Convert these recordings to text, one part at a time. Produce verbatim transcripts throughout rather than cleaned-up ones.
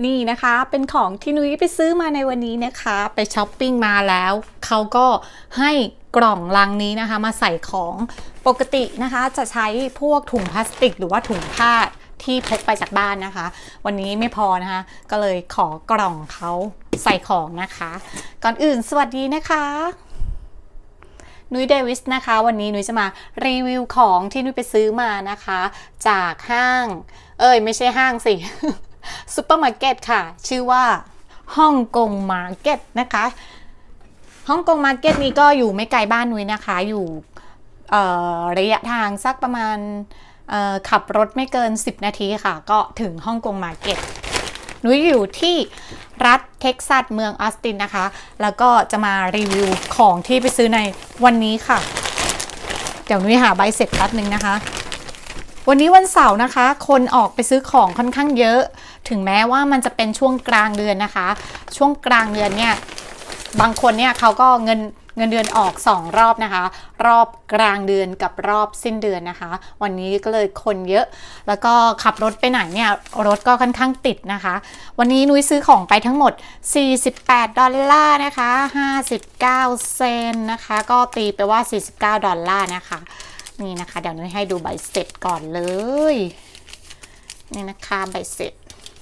นี่นะคะเป็นของที่นุ้ยไปซื้อมาในวันนี้นะคะไปช้อปปิ้งมาแล้วเขาก็ให้กล่องลังนี้นะคะมาใส่ของปกตินะคะจะใช้พวกถุงพลาสติกหรือว่าถุงผ้าที่พกไปจากบ้านนะคะวันนี้ไม่พอนะคะก็เลยขอกล่องเขาใส่ของนะคะก่อนอื่นสวัสดีนะคะนุ้ยเดวิสนะคะวันนี้นุ้ยจะมารีวิวของที่นุ้ยไปซื้อมานะคะจากห้างเอ้ยไม่ใช่ห้างสิซูเปอร์มาร์เก็ตค่ะชื่อว่าฮ่องกงมาร์เก็ตนะคะฮ่องกงมาร์เก็ตนี้ก็อยู่ไม่ไกลบ้านนุ้ยนะคะอยู่ระยะทางสักประมาณขับรถไม่เกินสิบนาทีค่ะก็ถึงฮ่องกงมาร์เก็ตนุ้ยอยู่ที่รัฐเท็กซัสเมืองออสตินนะคะแล้วก็จะมารีวิวของที่ไปซื้อในวันนี้ค่ะเดี๋ยวนุ้ยหาใบเสร็จแป๊บนึงนะคะวันนี้วันเสาร์นะคะคนออกไปซื้อของค่อนข้างเยอะถึงแม้ว่ามันจะเป็นช่วงกลางเดือนนะคะช่วงกลางเดือนเนี่ยบางคนเนี่ยเขาก็เงินเงินเดือนออกสองรอบนะคะรอบกลางเดือนกับรอบสิ้นเดือนนะคะวันนี้ก็เลยคนเยอะแล้วก็ขับรถไปไหนเนี่ยรถก็ค่อนข้างติดนะคะวันนี้นุ้ยซื้อของไปทั้งหมดสี่สิบแปดดอลลาร์นะคะห้าสิบเก้าเซนต์นะคะก็ตีไปว่าสี่สิบเก้าดอลลาร์นะคะนี่นะคะเดี๋ยวนุ้ยให้ดูใบเสร็จก่อนเลยนี่นะคะใบเสร็จ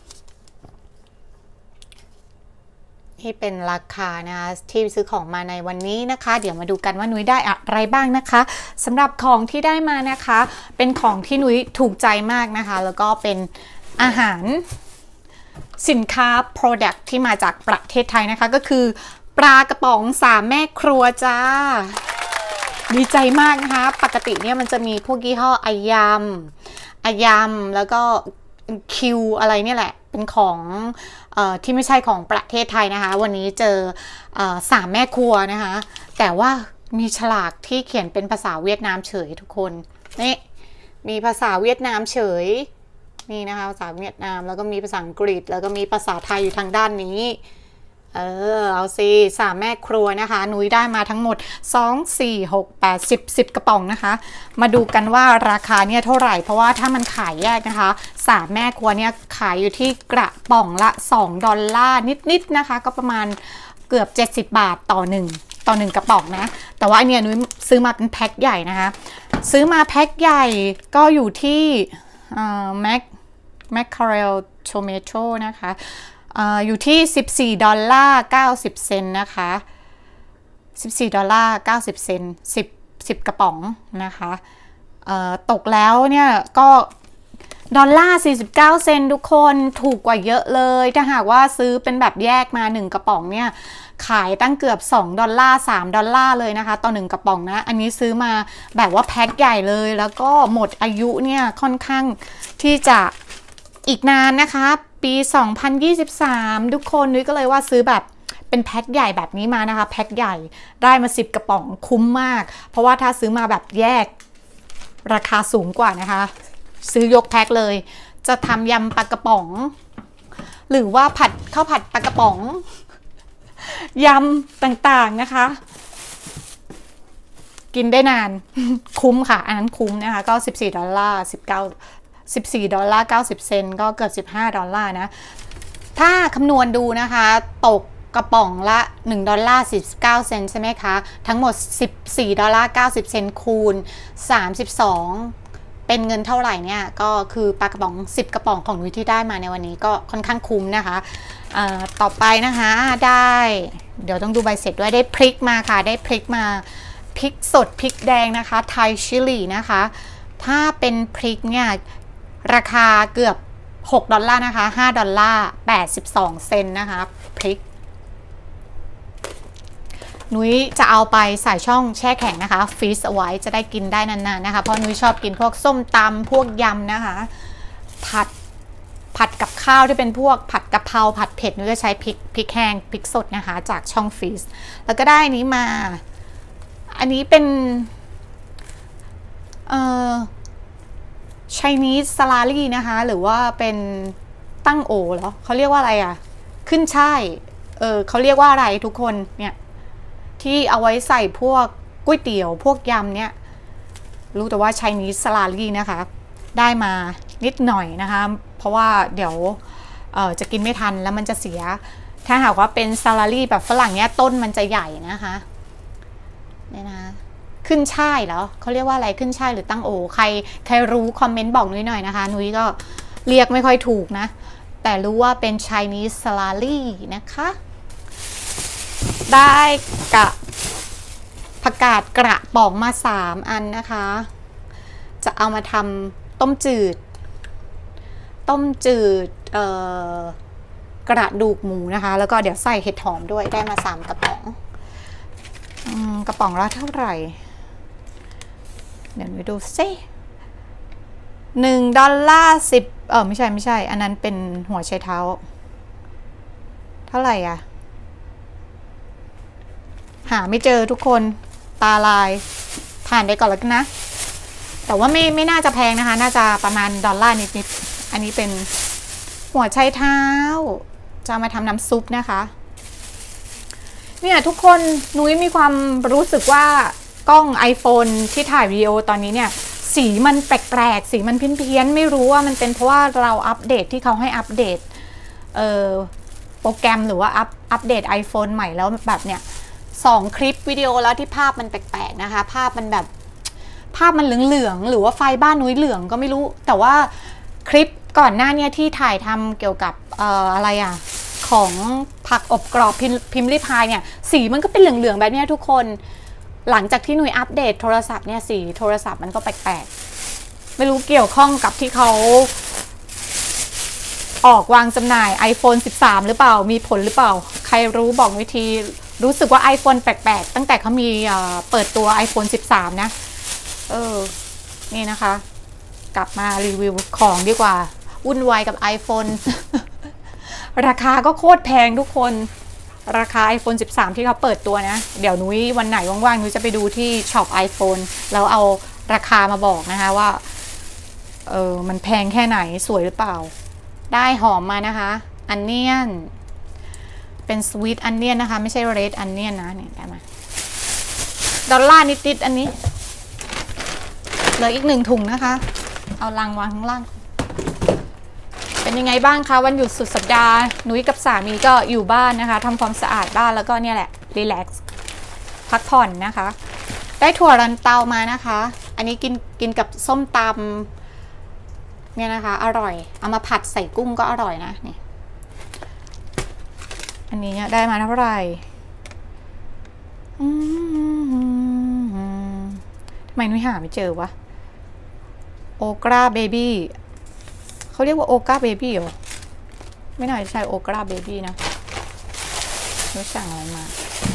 ที่เป็นราคานะคะที่ซื้อของมาในวันนี้นะคะเดี๋ยวมาดูกันว่านุ้ยได้อะไรบ้างนะคะสำหรับของที่ได้มานะคะเป็นของที่นุ้ยถูกใจมากนะคะแล้วก็เป็นอาหารสินค้า product ที่มาจากประเทศไทยนะคะก็คือปลากระป๋องสามแม่ครัวจ้าดีใจมากนะคะปกติเนี่ยมันจะมีพวกยี่ห้ออายามอายามแล้วก็คิวอะไรเนี่ยแหละเป็นของเอ่อที่ไม่ใช่ของประเทศไทยนะคะวันนี้เจอเอ่อสามแม่ครัวนะคะแต่ว่ามีฉลากที่เขียนเป็นภาษาเวียดนามเฉยทุกคนนี่มีภาษาเวียดนามเฉยนี่นะคะภาษาเวียดนามแล้วก็มีภาษาอังกฤษแล้วก็มีภาษาไทยอยู่ทางด้านนี้เออเอาสิสามแม่ครัวนะคะนุ้ยได้มาทั้งหมดสอง สี่ หก แปด สิบ สิบกระป๋องนะคะมาดูกันว่าราคาเนี่ยเท่าไหร่เพราะว่าถ้ามันขายแยกนะคะสามแม่ครัวเนี่ยขายอยู่ที่กระป๋องละสองดอลลาร์นิดๆนะคะก็ประมาณเกือบเจ็ดสิบบาทต่อหนึ่งต่อหนึ่งกระป๋องนะแต่ว่าอันเนี้ยนุ้ยซื้อมาเป็นแพ็คใหญ่นะคะซื้อมาแพ็คใหญ่ก็อยู่ที่แมคแมคคาเรลโทเมโต้นะคะอยู่ที่สิบสี่ดอลลาร์เก้าสิบเซนต์นะคะสิบสี่ดอลลาร์เก้าสิบเซนต์สิบ สิบกระป๋องนะคะตกแล้วเนี่ยก็ดอลลาร์สี่สิบเก้าเซนต์ทุกคนถูกกว่าเยอะเลยถ้าหากว่าซื้อเป็นแบบแยกมาหนึ่งกระป๋องเนี่ยขายตั้งเกือบสองดอลลาร์สามดอลลาร์เลยนะคะต่อหนึ่งกระป๋องนะอันนี้ซื้อมาแบบว่าแพ็คใหญ่เลยแล้วก็หมดอายุเนี่ยค่อนข้างที่จะอีกนานนะคะปีสองพันยี่สิบสามทุกคนนุ้ยก็เลยว่าซื้อแบบเป็นแพ็คใหญ่แบบนี้มานะคะแพ็คใหญ่ได้มาสิบกระป๋องคุ้มมากเพราะว่าถ้าซื้อมาแบบแยกราคาสูงกว่านะคะซื้อยกแพ็คเลยจะทำยำปลากระป๋องหรือว่าผัดข้าวผัดปลากระป๋องยำต่างๆนะคะกินได้นานคุ้มค่ะอันนั้นคุ้มนะคะก็สิบสี่ดอลลาร์สิบเก้า สิบสี่ดอลลาร์เก้าสิบเซนต์ก็เกือบสิบห้าดอลลาร์นะถ้าคำนวณดูนะคะตกกระป๋องละหนึ่งดอลลาร์สี่สิบเก้าเซนต์ใช่ไหมคะทั้งหมดสิบสี่ดอลลาร์เก้าสิบเซนต์คูณสามสิบสองเป็นเงินเท่าไหร่เนี่ยก็คือปลากระป๋องสิบกระป๋องของนุ้ยที่ได้มาในวันนี้ก็ค่อนข้างคุ้มนะคะต่อไปนะคะได้เดี๋ยวต้องดูใบเสร็จด้วยได้พริกมาค่ะได้พริกมาพริกสดพริกแดงนะคะไทยชิลลี่นะคะถ้าเป็นพริกเนี่ยราคาเกือบหกดอลลาร์นะคะห้าดอลลาร์แปดสิบสองเซนต์นะคะพริกนุ้ยจะเอาไปใส่ช่องแช่แข็งนะคะฟรีซเอาไว้จะได้กินได้นานๆนะคะเพราะนุ้ยชอบกินพวกส้มตำพวกยำนะคะผัดผัดกับข้าวที่เป็นพวกผัดกะเพราผัดเผ็ดนุ้ยจะใช้พริกพริกแห้งพริกสดนะคะจากช่องฟรีซแล้วก็ได้นี้มาอันนี้เป็นเอ่อChinese salary นะคะหรือว่าเป็นตั้งโอเหรอเขาเรียกว่าอะไรอ่ะขึ้นช่ายเออเขาเรียกว่าอะไรทุกคนเนี่ยที่เอาไว้ใส่พวกก๋วยเตี๋ยวพวกยำเนี่ยรู้แต่ว่า Chinese salary นะคะได้มานิดหน่อยนะคะเพราะว่าเดี๋ยวเอ่อจะกินไม่ทันแล้วมันจะเสียถ้าหากว่าเป็นซาลารี่แบบฝรั่งเนี้ยต้นมันจะใหญ่นะคะเนี่ยนะขึ้นช่ายเหรอเขาเรียกว่าอะไรขึ้นช่ายหรือตั้งโอใครใครรู้คอมเมนต์บอกนุ้ยหน่อยนะคะนุ้ยก็เรียกไม่ค่อยถูกนะแต่รู้ว่าเป็น Chinese salary นะคะได้กะผักกาดกระป๋องมาสามอันนะคะจะเอามาทำต้มจืดต้มจืดเอ่อกระดูกหมูนะคะแล้วก็เดี๋ยวใส่เห็ดหอมด้วยได้มาสามกระป๋องกระป๋องละเท่าไหร่เดี๋ยวไปดูซิหนึ่งดอลลาร์สิบเออไม่ใช่ไม่ใช่อันนั้นเป็นหัวไชเท้าเท่าไหร่อ่ะหาไม่เจอทุกคนตาลายผ่านไปก่อนแล้วกันนะแต่ว่าไม่ไม่น่าจะแพงนะคะน่าจะประมาณดอลลาร์นิดๆอันนี้เป็นหัวไชเท้าจะมาทำน้ำซุปนะคะเนี่ยทุกคนนุ้ยมีความรู้สึกว่ากล้อง iPhone ที่ถ่ายวิดีโอตอนนี้เนี่ยสีมันแปลกๆสีมันเพี้ยนๆไม่รู้ว่ามันเป็นเพราะว่าเราอัปเดตที่เขาให้อัปเดตเอ่อโปรแกรมหรือว่าอัปอัปเดต iPhone ใหม่แล้วแบบเนี่ยสองคลิปวิดีโอแล้วที่ภาพมันแปลกๆนะคะภาพมันแบบภาพมันเหลืองๆหรือว่าไฟบ้านนุ้ยเหลืองก็ไม่รู้แต่ว่าคลิปก่อนหน้านี้ที่ถ่ายทำเกี่ยวกับเอ่ออะไรอ่ะของผักอบกรอบพิมพ์ริพายเนี่ยสีมันก็เป็นเหลืองๆแบบนี้ทุกคนหลังจากที่หนุ่ยอัปเดตโทรศัพท์เนี่ยสีโทรศัพท์มันก็แปลกๆไม่รู้เกี่ยวข้องกับที่เขาออกวางจำหน่าย iPhone สิบสามหรือเปล่ามีผลหรือเปล่าใครรู้บอกวิธีรู้สึกว่า iPhone แปลกๆตั้งแต่เขามีเปิดตัว iPhone สิบสามนะเออนี่นะคะกลับมารีวิวของดีกว่าวุ่นวายกับ iPhone ราคาก็โคตรแพงทุกคนราคา iPhone สิบสามที่เขาเปิดตัวนะเดี๋ยวนุ้ยวันไหนว่างๆนุ้ยจะไปดูที่ช็อป iPhone แล้วเอาราคามาบอกนะคะว่าเออมันแพงแค่ไหนสวยหรือเปล่าได้หอมมานะคะอันเนียนเป็นสวีทอันเนียนนะคะไม่ใช่เรดอันเนียนนะเนี่ยได้มาดอลลาร์นิดๆอันนี้เหลืออีกหนึ่งถุงนะคะเอาลังวางข้างล่างเป็นยังไงบ้างคะวันหยุดสุดสัปดาห์นุ้ยกับสามีก็อยู่บ้านนะคะทำความสะอาดบ้านแล้วก็เนี่ยแหละรีแลกซ์พักผ่อนนะคะได้ถั่วรันเตามานะคะอันนี้กินกินกับส้มตำเนี่ยนะคะอร่อยเอามาผัดใส่กุ้งก็อร่อยนะนี่อันนี้ได้มาเท่าไหร่ทำไมนุ้ยหาไม่เจอวะโอกราเบบี้เขาเรียกว่าโอกราเบบี้เหรอไม่น่าจะใช่โอกราเบบี้นะรู้สั่งอะไรมา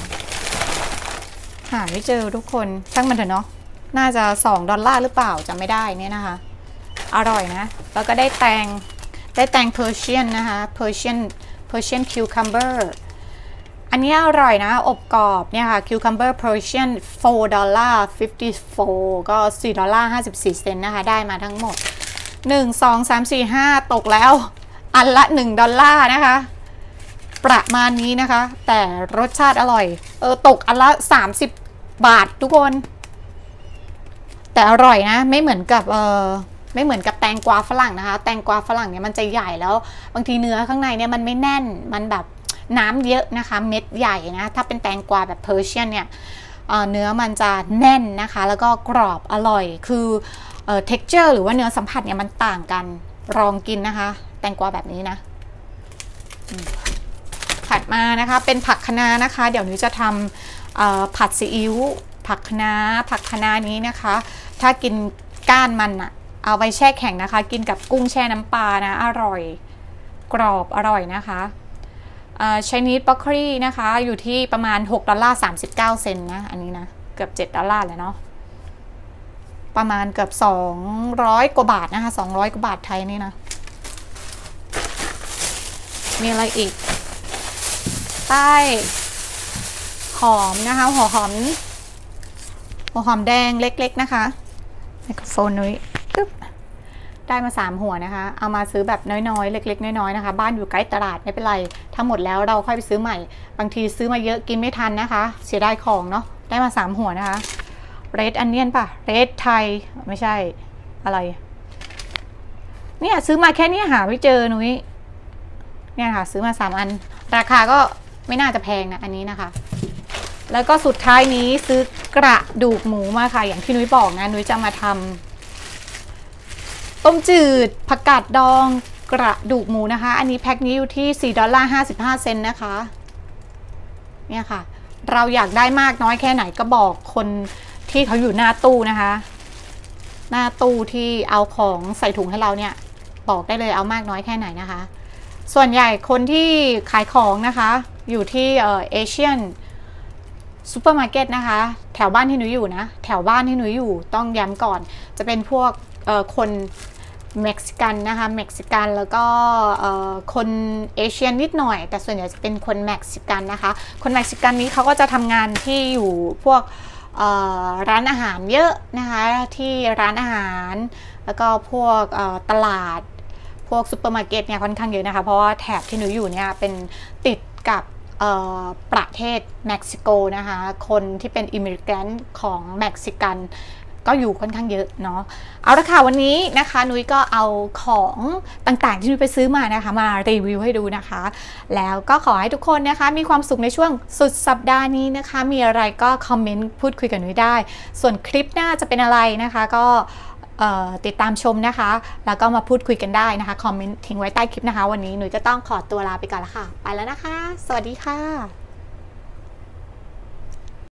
หาไม่เจอทุกคนช่างมันเถอะเนาะน่าจะสองดอลลาร์หรือเปล่าจำไม่ได้เนี่ยนะคะอร่อยนะแล้วก็ได้แตงได้แตงเพอร์เชียนนะคะเพอร์เชียนเพอร์เชียนคิวคัมเบอร์อันนี้อร่อยนะอบกรอบเนี่ยค่ะคิวคัมเบอร์เพอร์เชียนสี่ดอลลาร์ห้าสิบสี่ก็สี่ดอลลาร์ห้าสิบสี่เซนต์นะคะได้มาทั้งหมดหนึ่ง สอง สาม สี่ ห้าตกแล้วอันละหนึ่งดอลลาร์นะคะประมาณนี้นะคะแต่รสชาติอร่อยเออตกอันละสามสิบบาททุกคนแต่อร่อยนะไม่เหมือนกับเออไม่เหมือนกับแตงกวาฝรั่งนะคะแตงกวาฝรั่งเนี่ยมันจะใหญ่แล้วบางทีเนื้อข้างในเนี่ยมันไม่แน่นมันแบบน้ำเยอะนะคะเม็ดใหญ่นะถ้าเป็นแตงกวาแบบเพอร์เชียนเนี่ยเ, เนื้อมันจะแน่นนะคะแล้วก็กรอบอร่อยคือเอ่อ texture หรือว่าเนื้อสัมผัสเนี่ยมันต่างกันลองกินนะคะแตงกวาแบบนี้นะผัดมานะคะเป็นผักคะน้านะคะเดี๋ยวนี้จะทำผัดซีอิ๊วผักคะน้าผักคะน้านี้นะคะถ้ากินก้านมันอะเอาไปแช่แข็งนะคะกินกับกุ้งแช่น้ำปลานะอร่อยกรอบอร่อยนะคะชไนส์บล็อกโคลีนะคะอยู่ที่ประมาณหกดอลลาร์สามสิบเก้าเซนต์นะอันนี้นะเกือบเจ็ดดอลลาร์เลยเนาะประมาณเกือบสองร้อยกว่าบาทนะคะสองร้อยกว่าบาทไทยนี่นะมีอะไรอีกใต้หอมนะคะหัวหอมหัวหอมแดงเล็กๆนะคะไมโครโฟนนุ้ยปึ๊บได้มาสามหัวนะคะเอามาซื้อแบบน้อยๆเล็กๆน้อยๆนะคะบ้านอยู่ใกล้ตลาดไม่เป็นไรถ้าหมดแล้วเราค่อยไปซื้อใหม่บางทีซื้อมาเยอะกินไม่ทันนะคะเสียดายของเนาะได้มาสามหัวนะคะเรดอันเนียนป่ะเรดไทยไม่ใช่อะไรเนี่ยซื้อมาแค่นี้หาไม่เจอนุ้ยเนี่ยค่ะซื้อมาสามอันราคาก็ไม่น่าจะแพงนะอันนี้นะคะแล้วก็สุดท้ายนี้ซื้อกระดูกหมูมาค่ะอย่างที่นุ้ยบอกนะนุ้ยจะมาทำต้มจืดผักกาดดองกระดูกหมูนะคะอันนี้แพ็คนี้อยู่ที่สี่ดอลลาร์ห้าสิบห้าเซนต์นะคะเนี่ยค่ะเราอยากได้มากน้อยแค่ไหนก็บอกคนที่เขาอยู่หน้าตู้นะคะหน้าตู้ที่เอาของใส่ถุงให้เราเนี่ยบอกได้เลยเอามากน้อยแค่ไหนนะคะส่วนใหญ่คนที่ขายของนะคะอยู่ที่เอเชียนซูเปอร์มาร์เก็ตนะคะแถวบ้านที่หนูอยู่นะแถวบ้านที่หนูอยู่ต้องย้ำก่อนจะเป็นพวกคนเม็กซิกันนะคะเม็กซิกันแล้วก็คนเอเชียนนิดหน่อยแต่ส่วนใหญ่จะเป็นคนเม็กซิกันนะคะคนเม็กซิกันนี้เขาก็จะทำงานที่อยู่พวกร้านอาหารเยอะนะคะที่ร้านอาหารแล้วก็พวกตลาดพวกซูเปอร์มาร์เก็ตเนี่ยค่อนข้างเยอะนะคะเพราะว่าแถบที่หนูอยู่เนี่ยเป็นติดกับประเทศเม็กซิโกนะคะคนที่เป็นอิมมิเกรนต์ของเม็กซิกันก็อยู่ค่อนข้างเยอะเนาะเอาละค่ะวันนี้นะคะนุ้ยก็เอาของต่างๆที่นุ้ยไปซื้อมานะคะมารีวิวให้ดูนะคะแล้วก็ขอให้ทุกคนนะคะมีความสุขในช่วงสุดสัปดาห์นี้นะคะมีอะไรก็คอมเมนต์พูดคุยกับนุ้ยได้ส่วนคลิปหน้าจะเป็นอะไรนะคะก็ติดตามชมนะคะแล้วก็มาพูดคุยกันได้นะคะคอมเมนต์ทิ้งไว้ใต้คลิปนะคะวันนี้หนุ้ยก็ต้องขอตัวลาไปก่อนละค่ะไปแล้วนะคะสวัสดีค่ะ